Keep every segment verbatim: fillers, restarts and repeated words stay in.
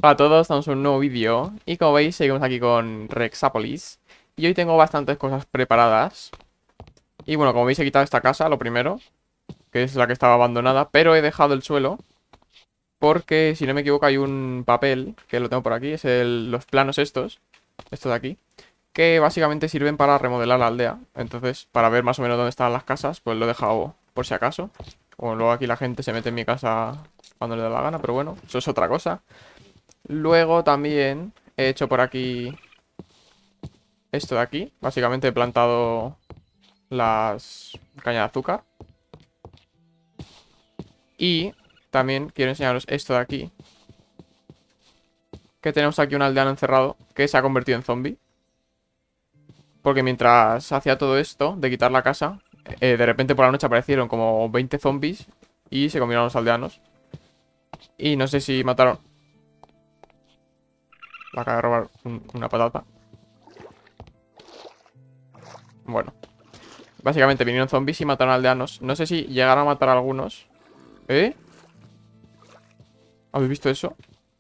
Hola a todos, estamos en un nuevo vídeo y como veis seguimos aquí con Rexapolis y hoy tengo bastantes cosas preparadas y bueno, como veis he quitado esta casa, lo primero, que es la que estaba abandonada, pero he dejado el suelo porque si no me equivoco hay un papel, que lo tengo por aquí, es el, los planos estos, estos de aquí, que básicamente sirven para remodelar la aldea. Entonces, para ver más o menos dónde están las casas, pues lo he dejado por si acaso. O luego aquí la gente se mete en mi casa cuando le da la gana, pero bueno, eso es otra cosa. Luego también he hecho por aquí esto de aquí. Básicamente he plantado las cañas de azúcar. Y también quiero enseñaros esto de aquí. Que tenemos aquí un aldeano encerrado que se ha convertido en zombie. Porque mientras hacía todo esto de quitar la casa, eh, de repente por la noche aparecieron como veinte zombies y se comieron a los aldeanos. Y no sé si mataron... La acaba de robar un- una patata. Bueno, básicamente vinieron zombies y mataron aldeanos. No sé si llegaron a matar a algunos. ¿Eh? ¿Habéis visto eso?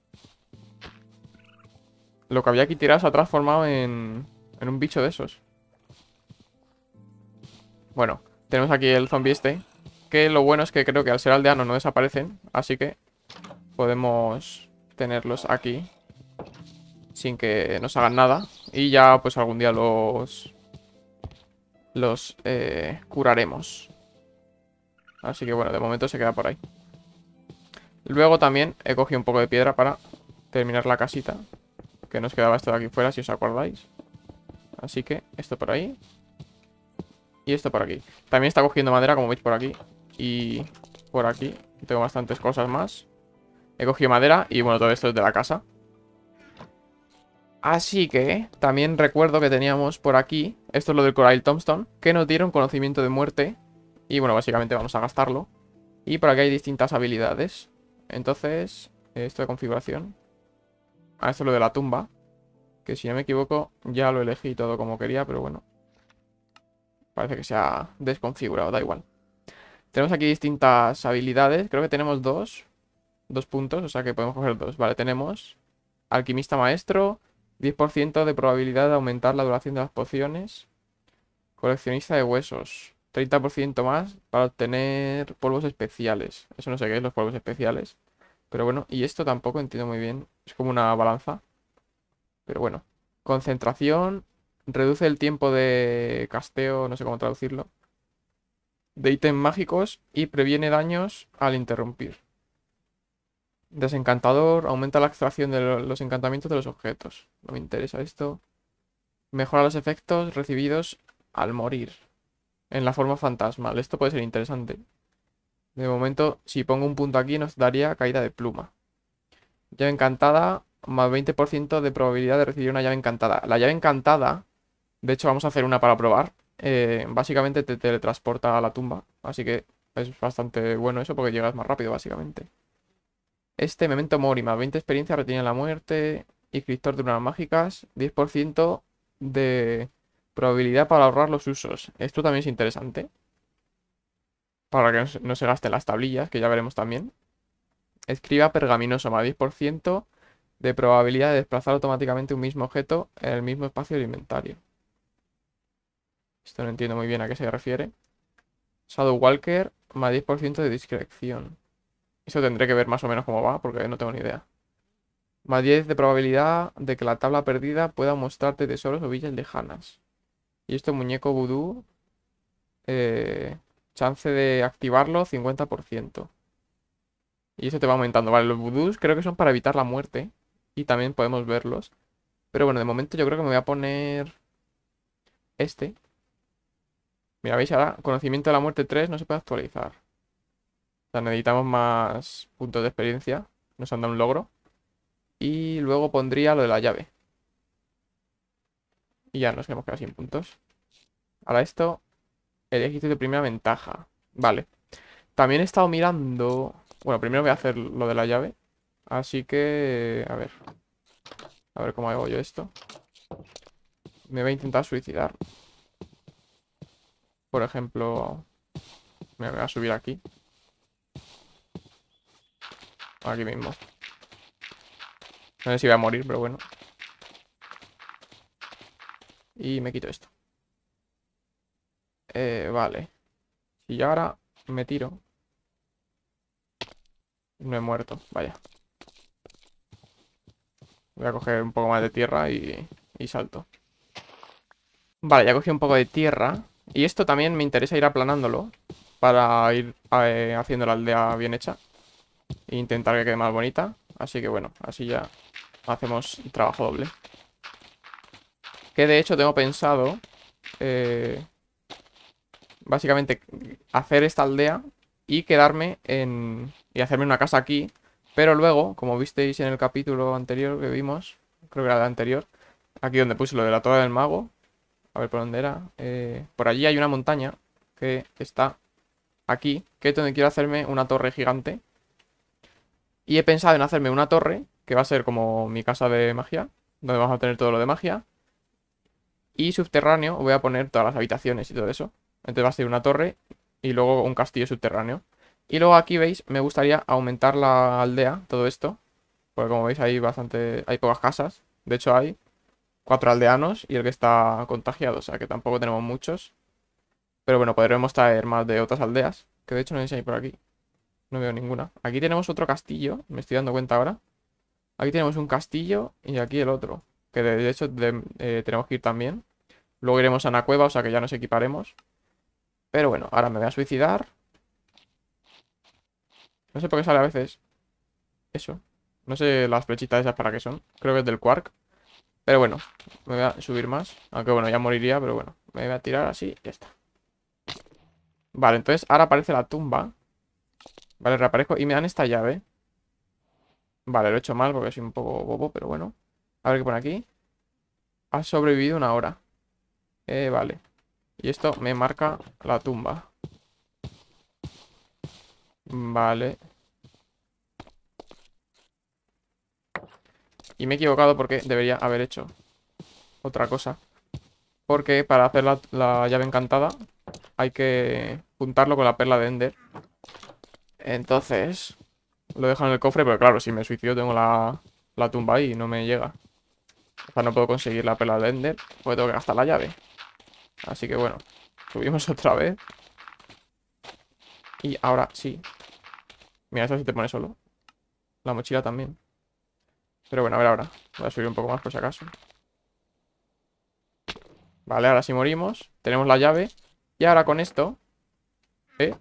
Lo que había aquí tirado se ha transformado en... En un bicho de esos. Bueno, tenemos aquí el zombie este. Que lo bueno es que creo que al ser aldeanos no desaparecen. Así que podemos tenerlos aquí sin que nos hagan nada. Y ya pues algún día los... Los eh, curaremos. Así que bueno, de momento se queda por ahí. Luego también he cogido un poco de piedra para terminar la casita. Que nos quedaba esto de aquí fuera, si os acordáis. Así que esto por ahí. Y esto por aquí. También está cogiendo madera, como veis por aquí. Y por aquí. Tengo bastantes cosas más. He cogido madera y bueno, todo esto es de la casa. Así que también recuerdo que teníamos por aquí, esto es lo del Coral Tombstone, que nos dieron conocimiento de muerte. Y bueno, básicamente vamos a gastarlo. Y por aquí hay distintas habilidades. Entonces, esto de configuración. Ah, esto es lo de la tumba. Que si no me equivoco, ya lo elegí todo como quería, pero bueno. Parece que se ha desconfigurado, da igual. Tenemos aquí distintas habilidades. Creo que tenemos dos. Dos puntos, o sea que podemos coger dos. Vale, tenemos Alquimista Maestro. diez por ciento de probabilidad de aumentar la duración de las pociones. Coleccionista de huesos. treinta por ciento más para obtener polvos especiales. Eso no sé qué es, los polvos especiales. Pero bueno, y esto tampoco entiendo muy bien. Es como una balanza. Pero bueno. Concentración. Reduce el tiempo de casteo, no sé cómo traducirlo. De ítems mágicos y previene daños al interrumpir. Desencantador, aumenta la extracción de lo- los encantamientos de los objetos. No me interesa esto. Mejora los efectos recibidos al morir. En la forma fantasmal. Esto puede ser interesante. De momento, si pongo un punto aquí, nos daría caída de pluma. Llave encantada, más veinte por ciento de probabilidad de recibir una llave encantada. La llave encantada, de hecho, vamos a hacer una para probar. Eh, básicamente te teletransporta a la tumba. Así que es bastante bueno eso porque llegas más rápido, básicamente. Este, Memento Mori, más veinte experiencia, retiene la muerte. Inscriptor de unas mágicas, diez por ciento de probabilidad para ahorrar los usos. Esto también es interesante. Para que no se, no se gasten las tablillas, que ya veremos también. Escriba pergaminoso, más diez por ciento de probabilidad de desplazar automáticamente un mismo objeto en el mismo espacio del inventario. Esto no entiendo muy bien a qué se refiere. Shadow Walker, más diez por ciento de discreción. Eso tendré que ver más o menos cómo va, porque no tengo ni idea. Más diez de probabilidad de que la tabla perdida pueda mostrarte tesoros o villas lejanas. Y esto, muñeco vudú. eh, chance de activarlo, cincuenta por ciento. Y eso te va aumentando. Vale, los vudús creo que son para evitar la muerte. Y también podemos verlos. Pero bueno, de momento yo creo que me voy a poner este. Mira, veis ahora, conocimiento de la muerte tres no se puede actualizar. O sea, necesitamos más puntos de experiencia. Nos han dado un logro. Y luego pondría lo de la llave. Y ya nos hemos quedado sin puntos. Ahora esto, el ejército de primera ventaja. Vale. También he estado mirando... Bueno, primero voy a hacer lo de la llave. Así que... A ver. A ver cómo hago yo esto. Me voy a intentar suicidar. Por ejemplo... Me voy a subir aquí. Aquí mismo. No sé si voy a morir, pero bueno. Y me quito esto. Eh, vale. Si yo ahora me tiro. No he muerto, vaya. Voy a coger un poco más de tierra y, y salto. Vale, ya cogí un poco de tierra. Y esto también me interesa ir aplanándolo para ir eh, haciendo la aldea bien hecha e intentar que quede más bonita. Así que bueno, así ya hacemos el trabajo doble. Que de hecho tengo pensado eh, básicamente hacer esta aldea y quedarme en... y hacerme una casa aquí. Pero luego, como visteis en el capítulo anterior que vimos, creo que era el anterior, aquí donde puse lo de la Torre del Mago. A ver por dónde era. Eh, por allí hay una montaña que está aquí, que es donde quiero hacerme una torre gigante. Y he pensado en hacerme una torre, que va a ser como mi casa de magia, donde vamos a tener todo lo de magia. Y subterráneo voy a poner todas las habitaciones y todo eso. Entonces va a ser una torre y luego un castillo subterráneo. Y luego aquí veis, me gustaría aumentar la aldea, todo esto. Porque como veis hay bastante, hay pocas casas. De hecho hay cuatro aldeanos y el que está contagiado, o sea que tampoco tenemos muchos. Pero bueno, podremos traer más de otras aldeas. Que de hecho no sé si hay por aquí. No veo ninguna. Aquí tenemos otro castillo, me estoy dando cuenta ahora. Aquí tenemos un castillo y aquí el otro. Que de, de hecho de- eh, tenemos que ir también. Luego iremos a una cueva, o sea que ya nos equiparemos. Pero bueno, ahora me voy a suicidar. No sé por qué sale a veces eso. No sé las flechitas esas para qué son. Creo que es del Quark. Pero bueno, me voy a subir más. Aunque bueno, ya moriría, pero bueno. Me voy a tirar así y ya está. Vale, entonces ahora aparece la tumba. Vale, reaparezco y me dan esta llave. Vale, lo he hecho mal porque soy un poco bobo, pero bueno. A ver qué pone aquí. Ha sobrevivido una hora. Eh, vale. Y esto me marca la tumba. Vale. Y me he equivocado porque debería haber hecho otra cosa. Porque para hacer la, la llave encantada hay que juntarlo con la perla de Ender. Entonces lo dejo en el cofre, pero claro, si me suicido tengo la, la tumba ahí y no me llega. O sea, no puedo conseguir la perla de Ender porque tengo que gastar la llave. Así que bueno, subimos otra vez. Y ahora sí. Mira, eso sí te pone solo. La mochila también. Pero bueno, a ver ahora. Voy a subir un poco más por si acaso. Vale, ahora sí morimos. Tenemos la llave. Y ahora con esto... ¿Eh?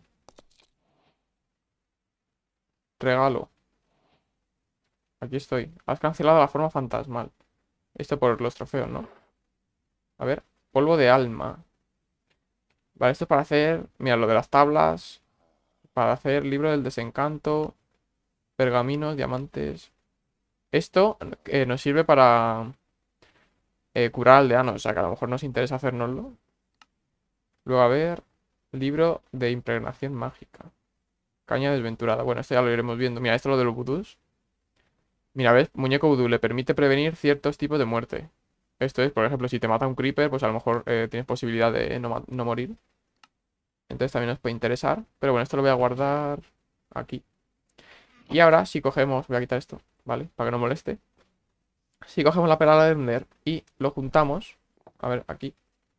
Regalo. Aquí estoy. Has cancelado la forma fantasmal. Esto por los trofeos, ¿no? A ver. Polvo de alma. Vale, esto es para hacer... Mira, lo de las tablas. Para hacer libro del desencanto. Pergaminos, diamantes. Esto eh, nos sirve para... eh, curar aldeanos. O sea, que a lo mejor nos interesa hacérnoslo. Luego, a ver... Libro de impregnación mágica. Caña desventurada. Bueno, esto ya lo iremos viendo. Mira, esto es lo de los vudús. Mira, ¿ves? Muñeco vudú le permite prevenir ciertos tipos de muerte. Esto es, por ejemplo, si te mata un creeper, pues a lo mejor eh, tienes posibilidad de no, ma- no morir. Entonces también nos puede interesar. Pero bueno, esto lo voy a guardar aquí. Y ahora, si cogemos... Voy a quitar esto, ¿vale? Para que no moleste. Si cogemos la perla de Ender y lo juntamos... A ver, aquí.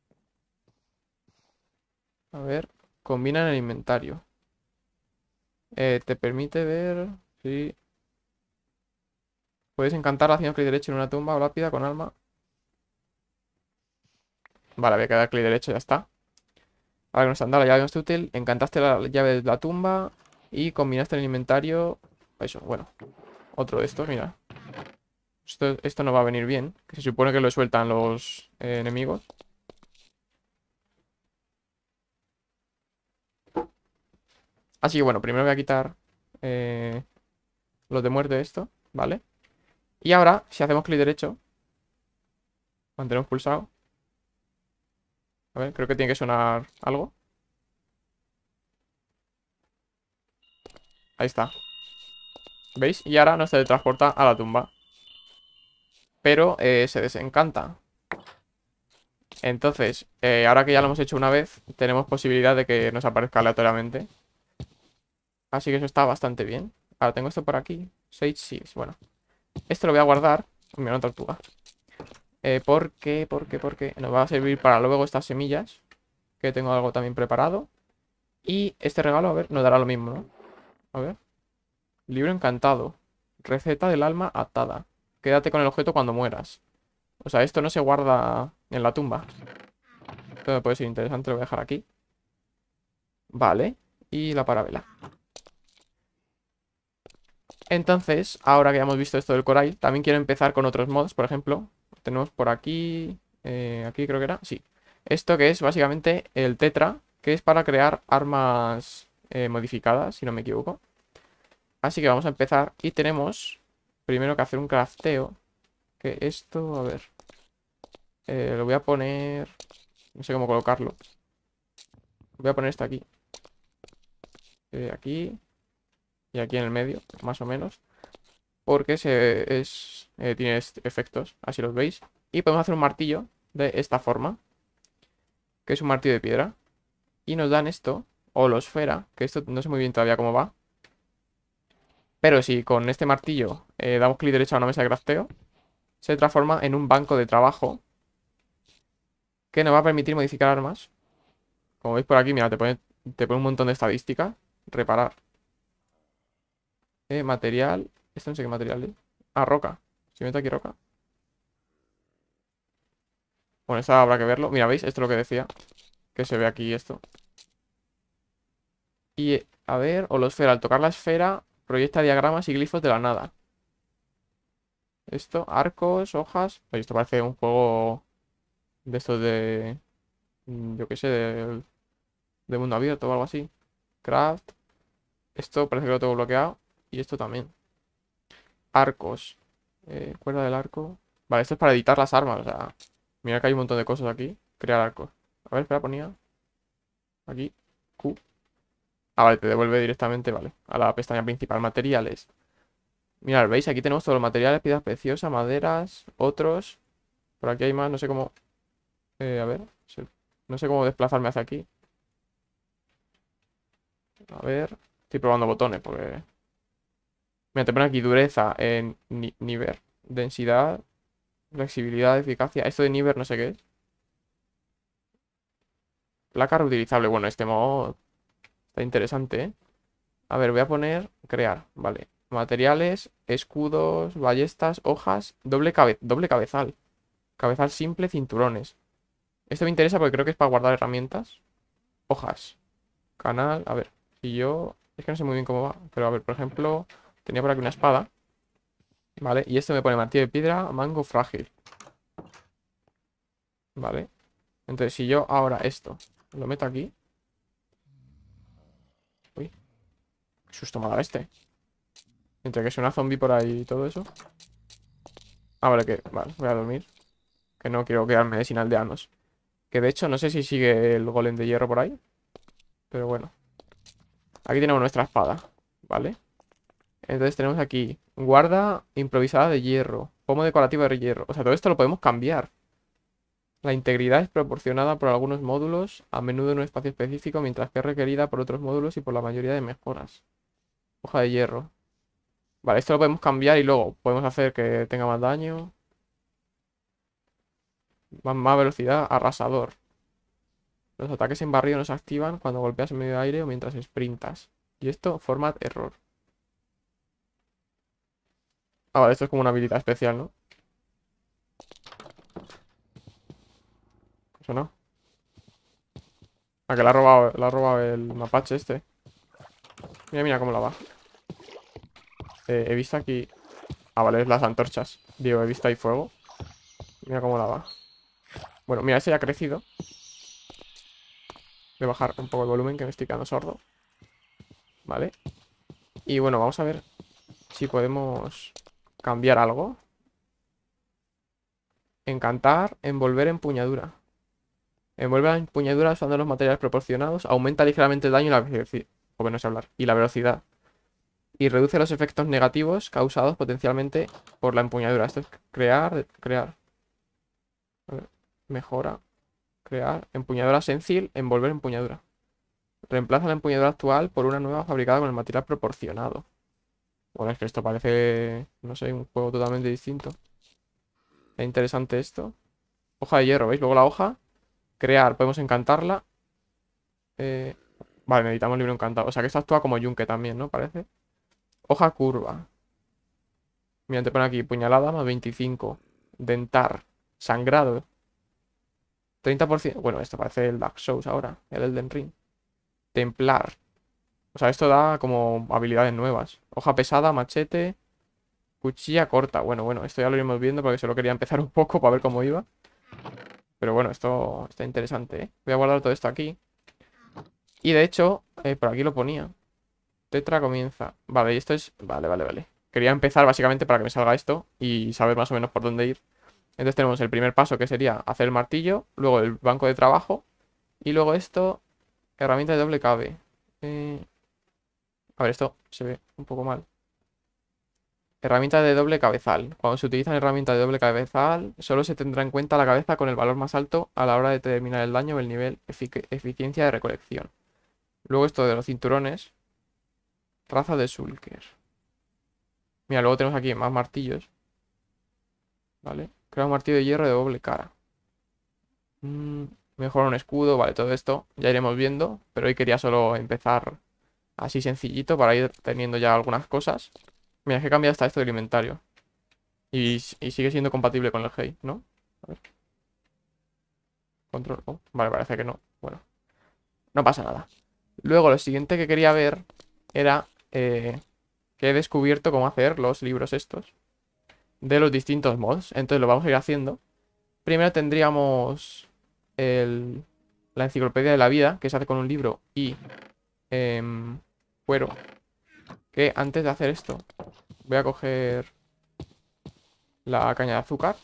A ver, combina en el inventario. Eh, te permite ver... Sí. Puedes encantar haciendo clic derecho en una tumba o lápida con alma. Vale, voy a quedar clic derecho, ya está. Ahora que nos han dado la llave más útil, encantaste la llave de la tumba y combinaste el inventario. Eso, bueno, otro de estos, mira. Esto, esto no va a venir bien, que se supone que lo sueltan los eh, enemigos. Así que bueno, primero voy a quitar eh, los de muerte de esto, ¿vale? Y ahora, si hacemos clic derecho, mantenemos pulsado. A ver, creo que tiene que sonar algo. Ahí está. ¿Veis? Y ahora nos teletransporta a la tumba. Pero eh, se desencanta. Entonces, eh, ahora que ya lo hemos hecho una vez, tenemos posibilidad de que nos aparezca aleatoriamente. Así que eso está bastante bien. Ahora tengo esto por aquí. Sage Seeds, bueno. Esto lo voy a guardar. Mira, una tortuga. Eh, ¿por qué? ¿Por qué? ¿Por qué? Nos va a servir para luego estas semillas. Que tengo algo también preparado. Y este regalo, a ver, nos dará lo mismo, ¿no? A ver. Libro encantado. Receta del alma atada. Quédate con el objeto cuando mueras. O sea, esto no se guarda en la tumba. Esto me puede ser interesante, lo voy a dejar aquí. Vale. Y la parabela. Entonces, ahora que ya hemos visto esto del coral, también quiero empezar con otros mods. Por ejemplo, tenemos por aquí... eh, aquí creo que era... Sí. Esto que es básicamente el tetra, que es para crear armas eh, modificadas, si no me equivoco. Así que vamos a empezar. Y tenemos primero que hacer un crafteo. Que esto, a ver. Eh, lo voy a poner... No sé cómo colocarlo. Voy a poner esto aquí. Eh, aquí. Y aquí en el medio, más o menos. Porque se, es, eh, tiene est- efectos, así los veis. Y podemos hacer un martillo de esta forma. Que es un martillo de piedra. Y nos dan esto, holosfera. Que esto no sé muy bien todavía cómo va. Pero si con este martillo eh, damos clic derecho a una mesa de crafteo, se transforma en un banco de trabajo. Que nos va a permitir modificar armas. Como veis por aquí, mira, te pone, te pone un montón de estadísticas. Reparar. Eh, material. Esto no sé qué material es. Ah, roca. Si meto aquí roca. Bueno, esto habrá que verlo. Mira, ¿veis? Esto es lo que decía. Que se ve aquí esto. Y, eh, a ver, holosfera. Al tocar la esfera, proyecta diagramas y glifos de la nada. Esto, arcos, hojas. Oye, esto parece un juego de estos de... mm, Yo qué sé, de, de mundo abierto o algo así. Craft. Esto parece que lo tengo bloqueado. Y esto también. Arcos. Eh, cuerda del arco. Vale, esto es para editar las armas. O sea, mira que hay un montón de cosas aquí. Crear arcos. A ver, espera, ponía. Aquí. Q. Ah, vale, te devuelve directamente, vale. A la pestaña principal. Materiales. Mirad, ¿veis? Aquí tenemos todos los materiales, piedras preciosas, maderas, otros. Por aquí hay más, no sé cómo... eh, a ver, se- no sé cómo desplazarme hacia aquí. A ver, estoy probando botones porque... Mira, te pone aquí dureza, en ni- nivel, densidad, flexibilidad, eficacia. Esto de nivel no sé qué es. Placa reutilizable. Bueno, este modo está interesante, ¿eh? A ver, voy a poner crear, vale. Materiales, escudos, ballestas, hojas, doble cabe- doble cabezal. Cabezal simple, cinturones. Esto me interesa porque creo que es para guardar herramientas. Hojas. Canal. A ver. Si yo... Es que no sé muy bien cómo va. Pero a ver, por ejemplo... Tenía por aquí una espada. Vale. Y esto me pone martillo de piedra, mango frágil. Vale. Entonces, si yo ahora esto lo meto aquí... Uy. Qué susto me ha dado este. Entre que es una zombie por ahí y todo eso. Ah, vale, que... Vale, voy a dormir. Que no quiero quedarme sin aldeanos. Que de hecho, no sé si sigue el golem de hierro por ahí. Pero bueno. Aquí tenemos nuestra espada. ¿Vale? Entonces tenemos aquí guarda improvisada de hierro, pomo decorativo de hierro. O sea, todo esto lo podemos cambiar. La integridad es proporcionada por algunos módulos, a menudo en un espacio específico, mientras que es requerida por otros módulos y por la mayoría de mejoras. Hoja de hierro. Vale, esto lo podemos cambiar y luego podemos hacer que tenga más daño. Más, más velocidad, arrasador. Los ataques en barrido no se activan cuando golpeas en medio de aire o mientras sprintas. Y esto, format error. Ah, vale, esto es como una habilidad especial, ¿no? Eso no. Ah, que la ha robado, la ha robado el mapache este. Mira, mira cómo la va. Eh, he visto aquí... Ah, vale, es las antorchas. Digo, he visto ahí fuego. Mira cómo la va. Bueno, mira, ese ya ha crecido. Voy a bajar un poco el volumen que me estoy quedando sordo. Vale. Y bueno, vamos a ver si podemos cambiar algo. Encantar, envolver empuñadura. Envuelve la empuñadura usando los materiales proporcionados. Aumenta ligeramente el daño y la velocidad. O no sé hablar. Y la velocidad. Y reduce los efectos negativos causados potencialmente por la empuñadura. Esto es crear, crear. A ver, mejora. Crear. Empuñadura sencil. Envolver empuñadura. Reemplaza la empuñadura actual por una nueva fabricada con el material proporcionado. Bueno, es que esto parece, no sé, un juego totalmente distinto. Es interesante esto. Hoja de hierro, ¿veis? Luego la hoja. Crear, podemos encantarla. Eh, Vale, necesitamos libro encantado. O sea que esto actúa como yunque también, ¿no? Parece. Hoja curva. Mira, te pone aquí puñalada más veinticinco. Dentar. Sangrado. Treinta por ciento. Bueno, esto parece el Dark Souls ahora. El Elden Ring. Templar. O sea, esto da como habilidades nuevas. Hoja pesada, machete. Cuchilla corta. Bueno, bueno, esto ya lo iremos viendo porque solo quería empezar un poco para ver cómo iba. Pero bueno, esto está interesante, ¿eh? Voy a guardar todo esto aquí. Y de hecho, eh, por aquí lo ponía. Tetra comienza. Vale, y esto es... Vale, vale, vale. Quería empezar básicamente para que me salga esto y saber más o menos por dónde ir. Entonces tenemos el primer paso que sería hacer el martillo, luego el banco de trabajo y luego esto, herramienta de doble cabe. Eh, A ver, esto se ve un poco mal. Herramienta de doble cabezal. Cuando se utilizan herramientas de doble cabezal, solo se tendrá en cuenta la cabeza con el valor más alto a la hora de determinar el daño o el nivel efic- eficiencia de recolección. Luego esto de los cinturones. Raza de Sulker. Mira, luego tenemos aquí más martillos. ¿Vale? Crea un martillo de hierro de doble cara. Mm, mejor un escudo, vale, todo esto ya iremos viendo. Pero hoy quería solo empezar así sencillito para ir teniendo ya algunas cosas. Mira, es que cambia hasta esto del inventario. Y, y sigue siendo compatible con el Hey, ¿no? A ver, control. Oh, vale, parece que no. Bueno, no pasa nada. Luego, lo siguiente que quería ver era eh, que he descubierto cómo hacer los libros estos de los distintos mods. Entonces lo vamos a ir haciendo. Primero tendríamos el, la enciclopedia de la vida, que se hace con un libro y em, cuero. Que antes de hacer esto, voy a coger la caña de azúcar.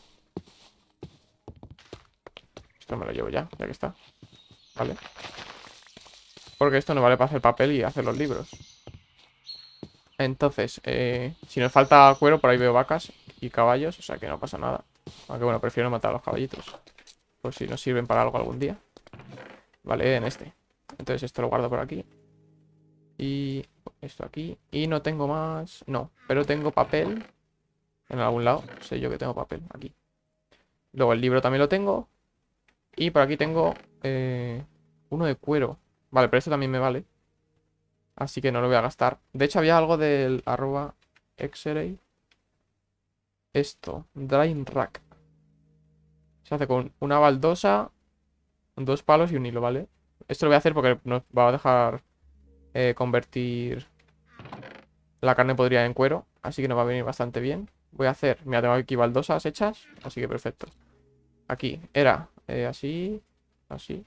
Esto me lo llevo ya, ya que está. Vale. Porque esto no vale para hacer papel y hacer los libros. Entonces, eh, si nos falta cuero, por ahí veo vacas y caballos, o sea que no pasa nada. Aunque bueno, prefiero matar a los caballitos. Por si nos sirven para algo algún día. Vale, en este. Entonces esto lo guardo por aquí. Y esto aquí. Y no tengo más... No, pero tengo papel en algún lado. Sé yo que tengo papel aquí. Luego el libro también lo tengo. Y por aquí tengo eh, uno de cuero. Vale, pero esto también me vale. Así que no lo voy a gastar. De hecho, había algo del arroba xray. Esto, drying rack. Se hace con una baldosa, dos palos y un hilo, ¿vale? Esto lo voy a hacer porque nos va a dejar eh, convertir la carne podrida en cuero. Así que nos va a venir bastante bien. Voy a hacer, mira, tengo aquí baldosas hechas. Así que perfecto. Aquí era eh, así, así.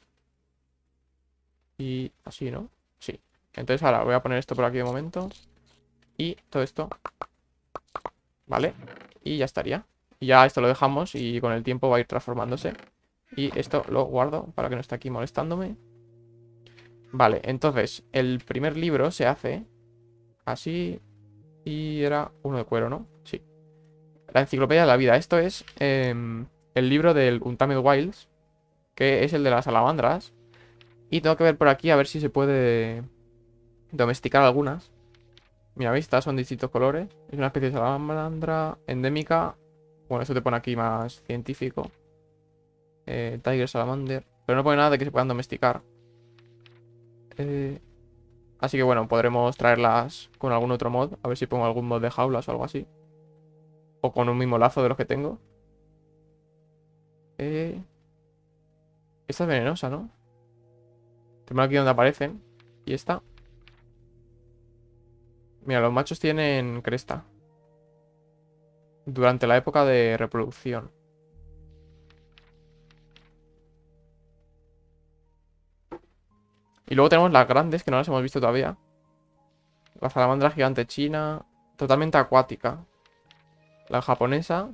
Y así, ¿no? Sí. Entonces ahora voy a poner esto por aquí de momento. Y todo esto. ¿Vale? Y ya estaría. Y ya esto lo dejamos y con el tiempo va a ir transformándose. Y esto lo guardo para que no esté aquí molestándome. Vale, entonces el primer libro se hace así. Y era uno de cuero, ¿no? Sí. La enciclopedia de la vida. Esto es em, el libro del Untamed Wilds, que es el de las salamandras. Y tengo que ver por aquí a ver si se puede domesticar algunas. Mira, ¿veis? Estas son distintos colores. Es una especie de salamandra endémica. Bueno, esto te pone aquí más científico. Eh, Tiger Salamander. Pero no pone nada de que se puedan domesticar. Eh, así que bueno, podremos traerlas con algún otro mod. A ver si pongo algún mod de jaulas o algo así. O con un mismo lazo de los que tengo. Eh, esta es venenosa, ¿no? Tengo aquí donde aparecen. Y esta. Mira, los machos tienen cresta. Durante la época de reproducción. Y luego tenemos las grandes que no las hemos visto todavía. La salamandra gigante china. Totalmente acuática. La japonesa.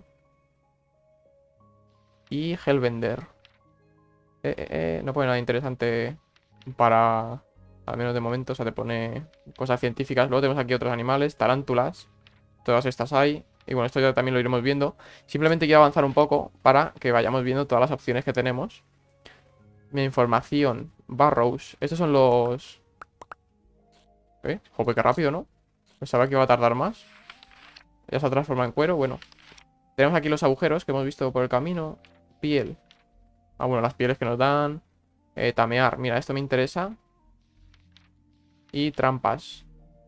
Y Hellbender. Eh, eh, eh, no pone nada interesante para... Al menos de momento, o sea, te pone cosas científicas. Luego tenemos aquí otros animales, tarántulas. Todas estas hay. Y bueno, esto ya también lo iremos viendo. Simplemente quiero avanzar un poco para que vayamos viendo todas las opciones que tenemos. Mi información. Barrows. Estos son los... ¿Eh? Joder, qué rápido, ¿no? Pensaba que iba a tardar más. Ya se ha transformado en cuero. Bueno, tenemos aquí los agujeros que hemos visto por el camino. Piel. Ah, bueno, las pieles que nos dan. Eh, tamear. Mira, esto me interesa. Y trampas.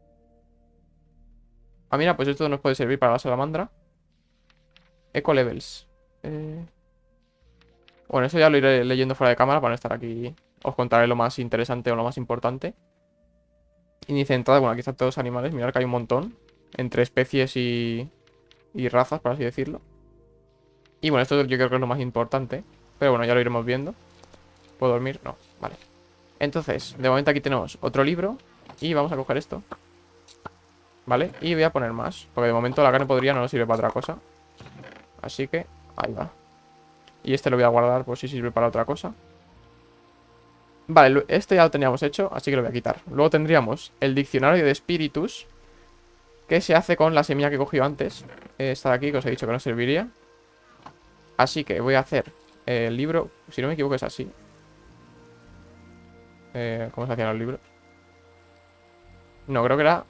Ah, mira, pues esto nos puede servir para la salamandra. Eco levels. Eh... Bueno, eso ya lo iré leyendo fuera de cámara para no estar aquí. Os contaré lo más interesante o lo más importante. Índice de entrada, bueno, aquí están todos los animales. Mirad que hay un montón. Entre especies y, y razas, por así decirlo. Y bueno, esto yo creo que es lo más importante. Pero bueno, ya lo iremos viendo. ¿Puedo dormir? No, vale. Entonces, de momento aquí tenemos otro libro. Y vamos a coger esto. ¿Vale? Y voy a poner más. Porque de momento la carne podrida no nos sirve para otra cosa. Así que, ahí va. Y este lo voy a guardar por si sirve para otra cosa. Vale, este ya lo teníamos hecho, así que lo voy a quitar. Luego tendríamos el diccionario de espíritus, que se hace con la semilla que he cogido antes. Esta de aquí, que os he dicho que no serviría. Así que voy a hacer el libro, si no me equivoco es así. Eh, ¿Cómo se hacían los libros? No, creo que era...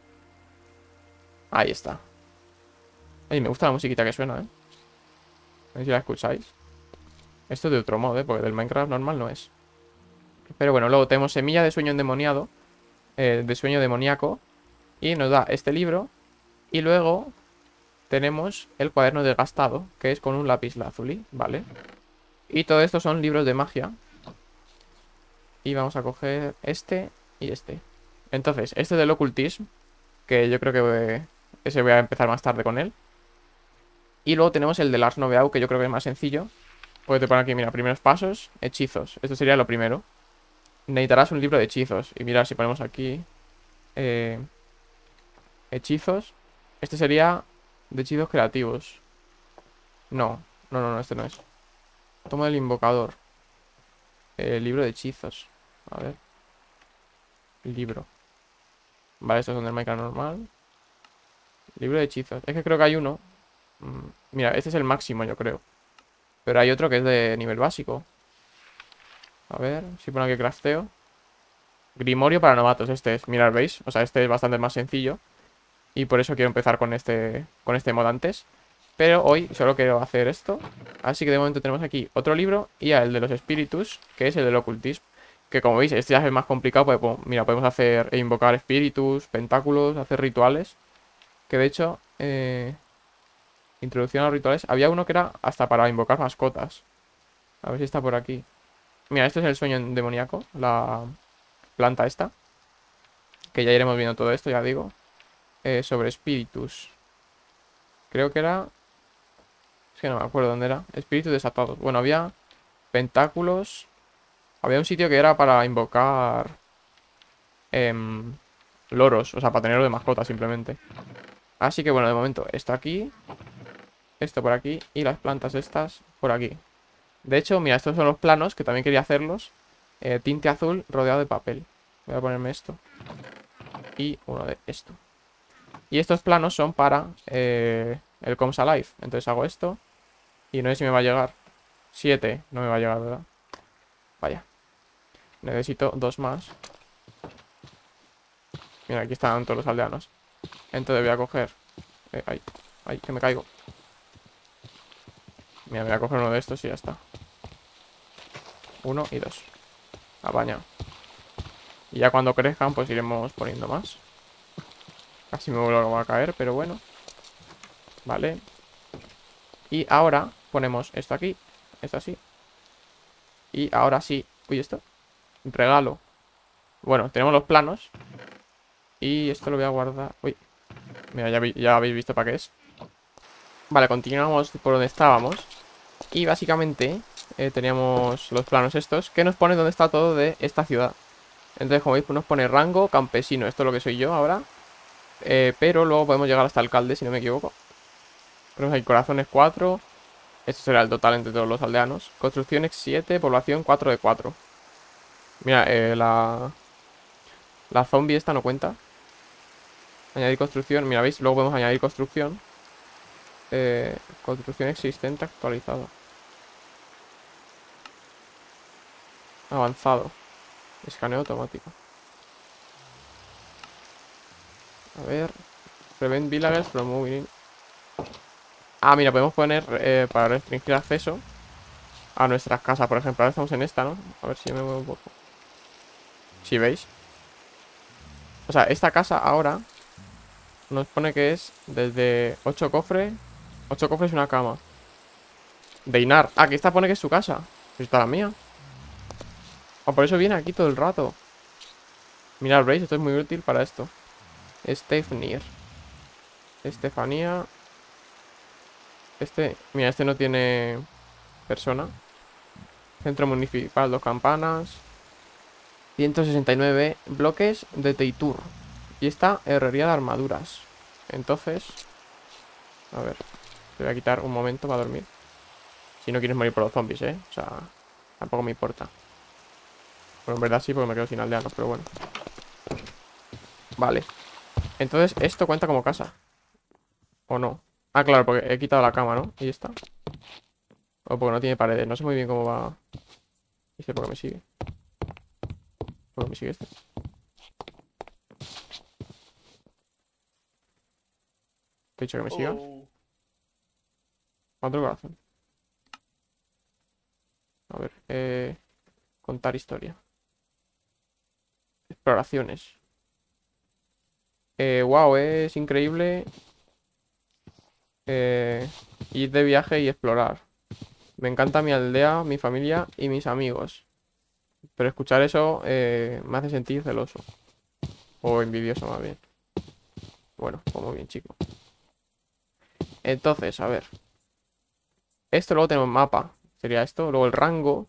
Ahí está. Ay, me gusta la musiquita que suena, ¿eh? A ver si la escucháis. Esto es de otro modo, ¿eh? Porque del Minecraft normal no es. Pero bueno, luego tenemos semilla de sueño endemoniado. Eh, de sueño demoníaco. Y nos da este libro. Y luego tenemos el cuaderno desgastado, que es con un lápiz lazuli, ¿vale? Y todo esto son libros de magia. Y vamos a coger este y este. Entonces, este del ocultismo, que yo creo que eh, ese voy a empezar más tarde con él. Y luego tenemos el del Ars Noveau, que yo creo que es más sencillo. Porque te pone aquí, mira, primeros pasos, hechizos. Esto sería lo primero. Necesitarás un libro de hechizos. Y mira, si ponemos aquí eh, hechizos. Este sería de hechizos creativos. No, no, no, no, este no es. Tomo el invocador. El libro de hechizos. A ver. Libro. Vale, estos son del Minecraft normal. Libro de hechizos. Es que creo que hay uno. Mm, Mira, este es el máximo, yo creo. Pero hay otro que es de nivel básico. A ver, si pongo aquí crafteo. Grimorio para novatos, este es. Mirad, ¿veis? O sea, este es bastante más sencillo. Y por eso quiero empezar con este, con este mod antes. Pero hoy solo quiero hacer esto. Así que de momento tenemos aquí otro libro. Y el de los espíritus, que es el del ocultismo. Que como veis, este ya es más complicado. Porque, pues, mira, podemos hacer e invocar espíritus, pentáculos, hacer rituales. Que de hecho, eh, introducción a los rituales. Había uno que era hasta para invocar mascotas. A ver si está por aquí. Mira, este es el sueño demoníaco. La planta esta. Que ya iremos viendo todo esto, ya digo. Eh, sobre espíritus. Creo que era... Es que no me acuerdo dónde era. Espíritus desatados. Bueno, había pentáculos. Había un sitio que era para invocar... em, loros. O sea, para tenerlo de mascota simplemente. Así que bueno, de momento esto aquí. Esto por aquí. Y las plantas estas por aquí. De hecho, mira, estos son los planos. Que también quería hacerlos. Eh, tinte azul rodeado de papel. Voy a ponerme esto. Y uno de esto. Y estos planos son para eh, el Coms Alive. Entonces hago esto. Y no sé si me va a llegar. siete. No me va a llegar, ¿verdad? Vaya. Necesito dos más. Mira, aquí están todos los aldeanos. Entonces voy a coger... Eh, ay, ay, que me caigo. Mira, voy a coger uno de estos y ya está. Uno y dos. Apañado. Y ya cuando crezcan, pues iremos poniendo más. Casi me vuelvo a caer, pero bueno. Vale. Y ahora ponemos esto aquí. Esto así. Y ahora sí. Uy, esto. Regalo. Bueno, tenemos los planos. Y esto lo voy a guardar. Uy. Mira, ya, vi- ya habéis visto para qué es. Vale, continuamos por donde estábamos. Y básicamente eh, teníamos los planos estos, que nos pone dónde está todo de esta ciudad. Entonces, como veis, pues nos pone rango campesino. Esto es lo que soy yo ahora. Eh, pero luego podemos llegar hasta alcalde, si no me equivoco. Tenemos aquí corazones cuatro. Esto será el total entre todos los aldeanos. Construcciones siete, población cuatro de cuatro. Mira, eh, la... La zombie esta no cuenta. Añadir construcción, mira, ¿veis? Luego podemos añadir construcción. eh, Construcción existente actualizado. Avanzado. Escaneo automático. A ver. Prevent villagers from moving in. Ah, mira, podemos poner eh, para restringir acceso a nuestras casas, por ejemplo. Ahora estamos en esta, ¿no? A ver si me muevo un poco. Si veis. O sea, esta casa ahora nos pone que es desde ocho cofres. ocho cofres y una cama. De Inar. Ah, que esta pone que es su casa. Está la mía. Ah, por eso viene aquí todo el rato. Mirad, ¿veis? Esto es muy útil para esto. Stefanir. Estefanía. Este, mira, este no tiene persona. Centro municipal, dos campanas. ciento sesenta y nueve bloques de Teitur. Y esta herrería de armaduras. Entonces, a ver, te voy a quitar un momento para dormir. Si no quieres morir por los zombies, ¿eh? O sea, tampoco me importa. Bueno, en verdad sí, porque me quedo sin aldeanos, pero bueno. Vale. Entonces, esto cuenta como casa. ¿O no? Ah, claro, porque he quitado la cama, ¿no? Y esta. O porque no tiene paredes. No sé muy bien cómo va. Dice, ¿por qué me sigue? ¿Por qué me sigue este? ¿Te he dicho que me sigas? Oh. Otro corazón. A ver, eh... contar historia. Exploraciones. Eh, wow, es increíble eh, ir de viaje y explorar. Me encanta mi aldea, mi familia y mis amigos. Pero escuchar eso eh, me hace sentir celoso. O envidioso más bien. Bueno, pues muy bien, chico. Entonces, a ver. Esto luego tenemos mapa. Sería esto. Luego el rango.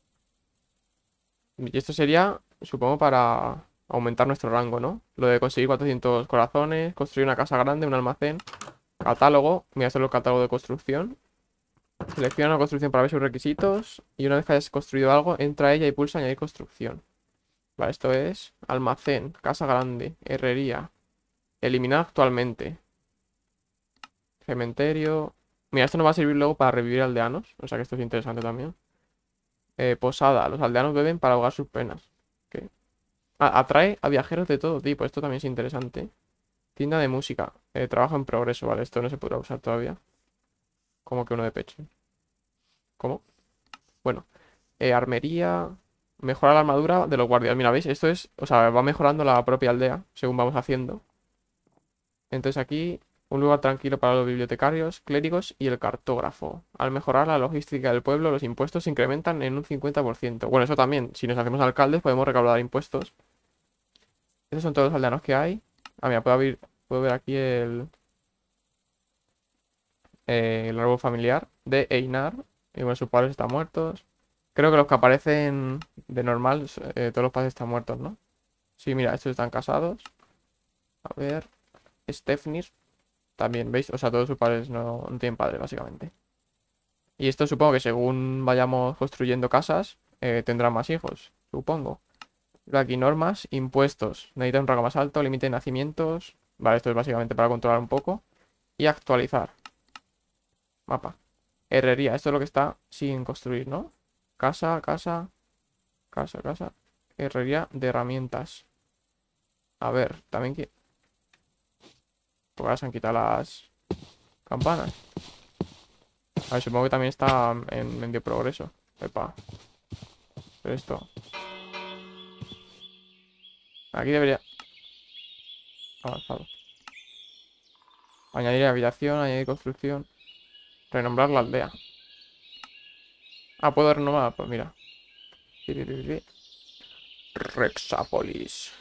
Y esto sería, supongo, para aumentar nuestro rango, ¿no? Lo de conseguir cuatrocientos corazones, construir una casa grande, un almacén. Catálogo. Voy a hacer el catálogo de construcción. Selecciona una construcción para ver sus requisitos. Y una vez que hayas construido algo, entra a ella y pulsa añadir construcción. Vale, esto es almacén, casa grande, herrería. Eliminar actualmente. Cementerio. Mira, esto nos va a servir luego para revivir aldeanos. O sea que esto es interesante también. Eh, posada. Los aldeanos beben para ahogar sus penas. ¿Qué? Ah, atrae a viajeros de todo tipo. Esto también es interesante. Tienda de música. Eh, trabajo en progreso. Vale, esto no se podrá usar todavía. Como que uno de pecho. ¿Cómo? Bueno. Eh, armería. Mejora la armadura de los guardias. Mira, ¿veis? Esto es... O sea, va mejorando la propia aldea según vamos haciendo. Entonces aquí... Un lugar tranquilo para los bibliotecarios, clérigos y el cartógrafo. Al mejorar la logística del pueblo, los impuestos se incrementan en un cincuenta por ciento. Bueno, eso también. Si nos hacemos alcaldes, podemos recaudar impuestos. Estos son todos los aldeanos que hay. Ah, mira, puedo ver, puedo ver aquí el... eh, el árbol familiar de Einar. Y bueno, sus padres están muertos. Creo que los que aparecen de normal, eh, todos los padres están muertos, ¿no? Sí, mira, estos están casados. A ver... Stefnir. También, ¿veis? O sea, todos sus padres no, no tienen padre, básicamente. Y esto supongo que según vayamos construyendo casas, eh, tendrán más hijos, supongo. Luego aquí normas, impuestos. Necesita un rango más alto, límite de nacimientos. Vale, esto es básicamente para controlar un poco. Y actualizar. Mapa. Herrería, esto es lo que está sin construir, ¿no? Casa, casa, casa, casa. Herrería de herramientas. A ver, también que... Porque ahora se han quitado las campanas. A ver, supongo que también está en medio progreso. Epa. Pero esto... Aquí debería... Avanzado. Añadir habitación, añadir construcción. Renombrar la aldea. Ah, puedo renovar. Pues mira. Rexápolis.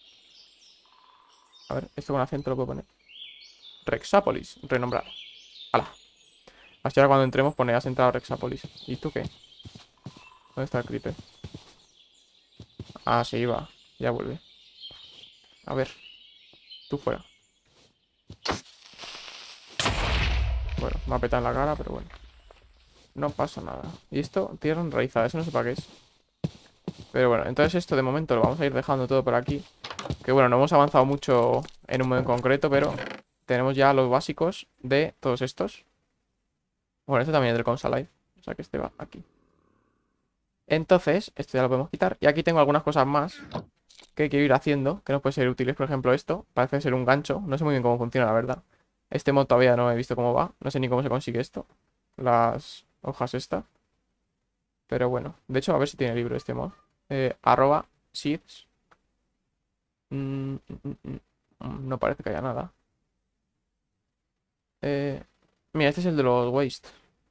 A ver, esto con acento lo puedo poner. Rexápolis. Renombrar. Hala. Así ahora cuando entremos pone has entrado a Rexápolis. ¿Y tú qué? ¿Dónde está el creeper? Ah, se iba. Ya vuelve. A ver. Tú fuera. Bueno, me ha petado en la cara, pero bueno. No pasa nada. Y esto, tierra enraizada. Eso no sé para qué es. Pero bueno, entonces esto de momento lo vamos a ir dejando todo por aquí. Que bueno, no hemos avanzado mucho en un momento en concreto, pero tenemos ya los básicos de todos estos. Bueno, este también es del Consalive. O sea que este va aquí. Entonces, esto ya lo podemos quitar. Y aquí tengo algunas cosas más que quiero ir haciendo, que nos pueden ser útiles. Por ejemplo, esto parece ser un gancho. No sé muy bien cómo funciona, la verdad. Este mod todavía no he visto cómo va. No sé ni cómo se consigue esto. Las hojas estas. Pero bueno. De hecho, a ver si tiene libro este mod. Eh, arroba seeds. Mm, mm, mm, mm. Mm, No parece que haya nada. Eh, mira, este es el de los waste.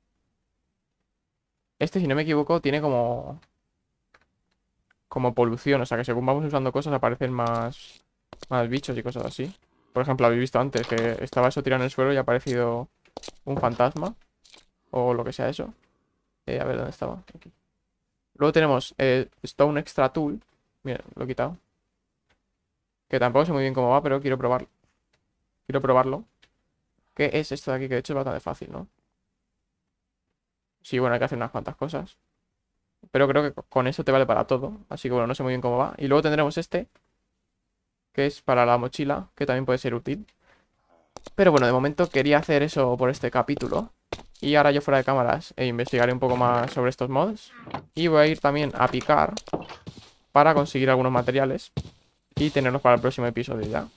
Este, si no me equivoco, tiene como... Como polución. O sea que según vamos usando cosas aparecen más... Más bichos y cosas así. Por ejemplo, habéis visto antes que estaba eso tirado en el suelo y ha aparecido un fantasma. O lo que sea eso. Eh, a ver, ¿dónde estaba? Aquí. Luego tenemos eh, Stone Extra Tool. Mira, lo he quitado. Que tampoco sé muy bien cómo va, pero quiero probarlo. Quiero probarlo. ¿Qué es esto de aquí? Que de hecho es bastante fácil, ¿no? Sí, bueno, hay que hacer unas cuantas cosas. Pero creo que co- con eso te vale para todo. Así que bueno, no sé muy bien cómo va. Y luego tendremos este, que es para la mochila, que también puede ser útil. Pero bueno, de momento quería hacer eso por este capítulo. Y ahora yo fuera de cámaras e investigaré un poco más sobre estos mods. Y voy a ir también a picar para conseguir algunos materiales y tenerlos para el próximo episodio ya.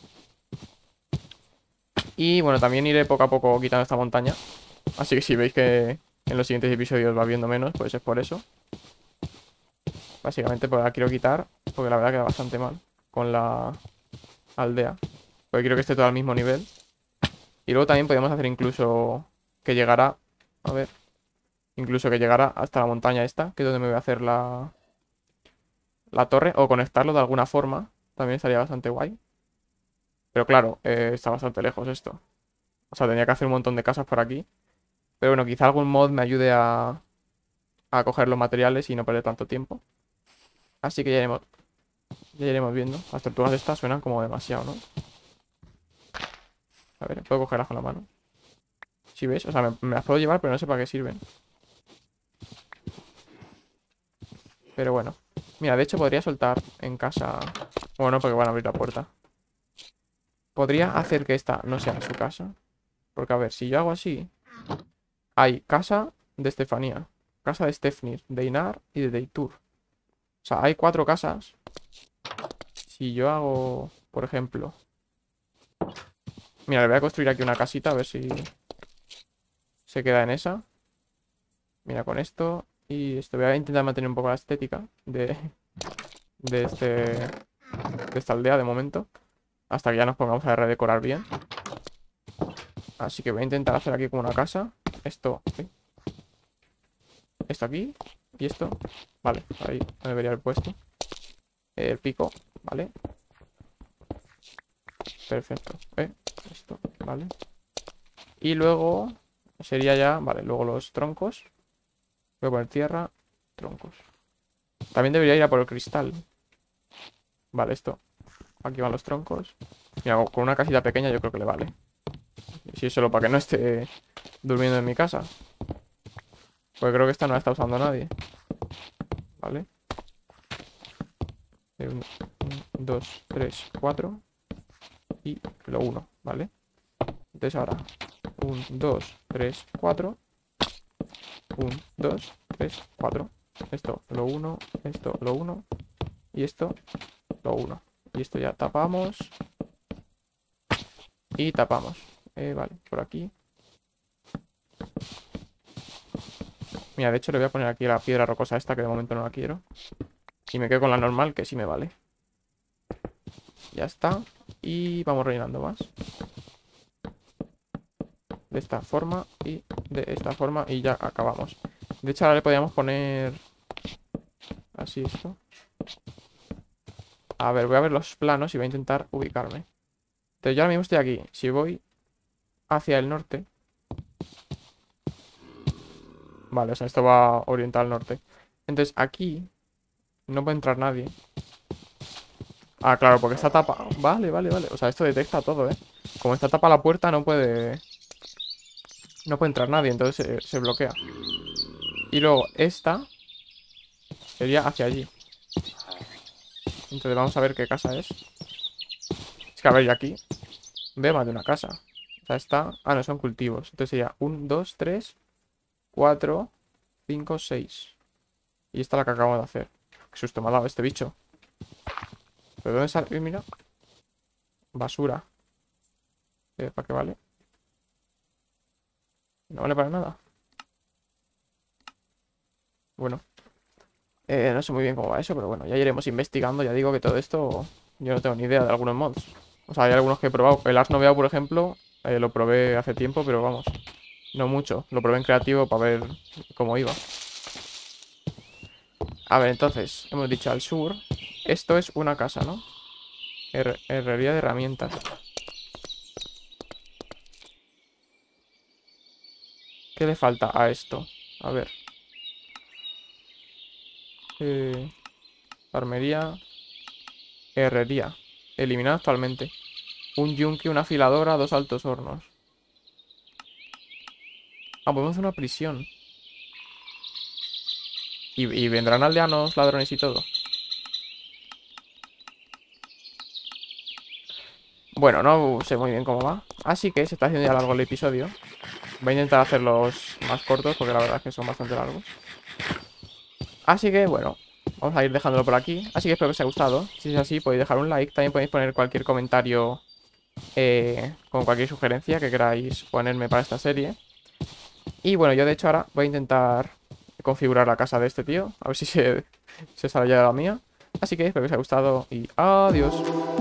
Y bueno, también iré poco a poco quitando esta montaña. Así que si veis que en los siguientes episodios va viendo menos, pues es por eso. Básicamente porque la quiero quitar, porque la verdad queda bastante mal con la aldea. Porque quiero que esté todo al mismo nivel. Y luego también podemos hacer incluso que llegara, a ver, incluso que llegara hasta la montaña esta, que es donde me voy a hacer la, la torre, o conectarlo de alguna forma. También estaría bastante guay. Pero claro, eh, está bastante lejos esto. O sea, tenía que hacer un montón de casas por aquí. Pero bueno, quizá algún mod me ayude a, a coger los materiales y no perder tanto tiempo. Así que ya iremos, ya iremos viendo. Las tortugas estas suenan como demasiado, ¿no? A ver, puedo cogerlas con la mano. ¿Sí ves? O sea, me, me las puedo llevar, pero no sé para qué sirven. Pero bueno. Mira, de hecho podría soltar en casa... Bueno, porque van a abrir la puerta. Podría hacer que esta no sea su casa. Porque a ver, si yo hago así... Hay casa de Estefanía, casa de Stefnir, de Inar y de Deitur. O sea, hay cuatro casas. Si yo hago, por ejemplo... Mira, le voy a construir aquí una casita, a ver si se queda en esa. Mira, con esto y esto. Voy a intentar mantener un poco la estética de, de, este, de esta aldea de momento. Hasta que ya nos pongamos a redecorar bien. Así que voy a intentar hacer aquí como una casa. Esto, ¿sí? Esto aquí y esto. Vale, ahí lo debería haber puesto. El pico, vale. Perfecto. Eh, esto, vale. Y luego sería ya, vale, luego los troncos. Voy a poner tierra, troncos. También debería ir a por el cristal. Vale, esto. Aquí van los troncos. Mira, con una casita pequeña yo creo que le vale. Y si es solo para que no esté durmiendo en mi casa. Porque creo que esta no la está usando nadie. Vale. Un, dos, tres, cuatro. Y lo uno, ¿vale? Entonces ahora. Un, dos, tres, cuatro. Un, dos, tres, cuatro. Esto lo uno, esto lo uno. Y esto lo uno. Y esto ya tapamos. Y tapamos. Eh, vale, por aquí. Mira, de hecho le voy a poner aquí la piedra rocosa esta, que de momento no la quiero. Y me quedo con la normal, que sí me vale. Ya está. Y vamos rellenando más. De esta forma y de esta forma. Y ya acabamos. De hecho ahora le podríamos poner... Así esto. A ver, voy a ver los planos y voy a intentar ubicarme. Entonces yo ahora mismo estoy aquí. Si voy hacia el norte... Vale, o sea, esto va oriental al norte. Entonces aquí no puede entrar nadie. Ah, claro, porque está tapa. Vale, vale, vale. O sea, esto detecta todo, ¿eh? Como está tapa la puerta, no puede... No puede entrar nadie, entonces se, se bloquea. Y luego esta sería hacia allí. Entonces vamos a ver qué casa es. Es que a ver, y aquí veo más de una casa. O sea, está... Ah, no, son cultivos. Entonces sería uno, dos, tres, cuatro, cinco, seis. Y esta es la que acabo de hacer. Qué susto me ha dado este bicho. ¿Pero dónde sale? Eh, Mira. Basura. Eh, ¿Para qué vale? No vale para nada. Bueno. Eh, no sé muy bien cómo va eso, pero bueno, ya iremos investigando. Ya digo que todo esto yo no tengo ni idea de algunos mods. O sea, hay algunos que he probado. El Ars Noveado, por ejemplo, eh, lo probé hace tiempo, pero vamos, no mucho. Lo probé en creativo para ver cómo iba. A ver, entonces, hemos dicho al sur. Esto es una casa, ¿no? Her- herrería de herramientas. ¿Qué le falta a esto? A ver. Eh, armería. Herrería. Eliminado actualmente. Un yunque, una afiladora, dos altos hornos. Ah, podemos hacer una prisión. Y, y vendrán aldeanos, ladrones y todo. Bueno, no sé muy bien cómo va. Así que se está haciendo ya largo el episodio. Voy a intentar hacerlos más cortos porque la verdad es que son bastante largos. Así que, bueno, vamos a ir dejándolo por aquí. Así que espero que os haya gustado. Si es así, podéis dejar un like. También podéis poner cualquier comentario eh, con cualquier sugerencia que queráis ponerme para esta serie. Y bueno, yo de hecho ahora voy a intentar configurar la casa de este tío. A ver si se, se sale ya de la mía. Así que espero que os haya gustado y adiós.